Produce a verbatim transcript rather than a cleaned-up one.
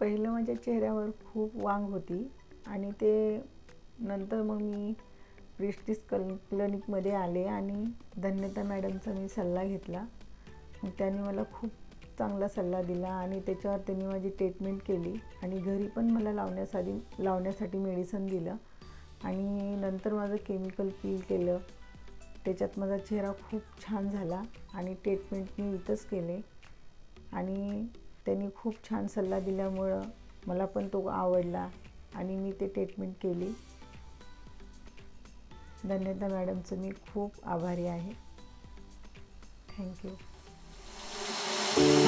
पहिलं माझ्या चेहऱ्यावर खूप वांग होती आणि ते नंतर मग मी प्रिस्टीज कल क्लिनिकमध्ये आले आणि धन्यता मॅडमचा मी सल्ला घेतला. मग त्यांनी मला खूप चांगला सल्ला दिला आणि त्याच्यावर त्यांनी माझी ट्रीटमेंट केली आणि घरी पण मला लावण्यासाठी लावण्यासाठी मेडिसिन दिलं आणि नंतर माझं केमिकल पील केलं. त्याच्यात माझा चेहरा खूप छान झाला आणि ट्रीटमेंट मी इथंच केले आणि त्यांनी खूप छान सल्ला दिल्यामुळं मला पण तो आवडला आणि मी ते ट्रीटमेंट केली. धन्यता मॅडमचं मी खूप आभारी आहे. थँक्यू.